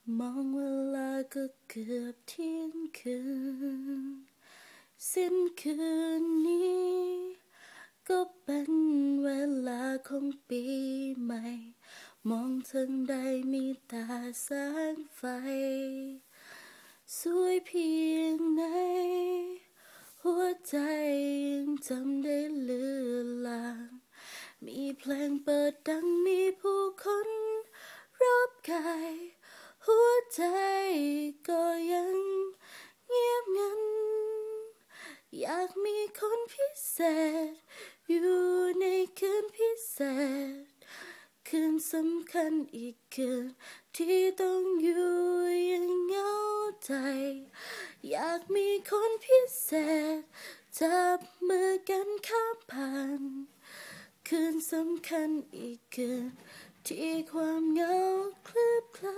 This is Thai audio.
มองเวลาก็เกือบเที่ยงคืนสิ้นคืนนี้ก็เป็นเวลาของปีใหม่มองทางใดมีแต่แสงไฟสวยเพียงไหนหัวใจยังจำได้เลือนลางมีเพลงเปิดดังมีผู้คนรอบกายหัวใจก็ยังเงียบงันอยากมีคนพิเศษอยู่ในคืนพิเศษคืนสำคัญอีกคืนที่ต้องอยู่อย่างเหงาใจอยากมีคนพิเศษจับมือกันข้ามผ่านคืนสำคัญอีกคืนที่ความเหงาคลืบคล